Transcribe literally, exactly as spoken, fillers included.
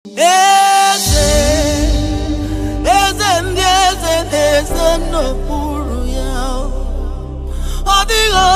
Eze, eze ndị eze na-eze n'okpuru ya. Ọ dịghị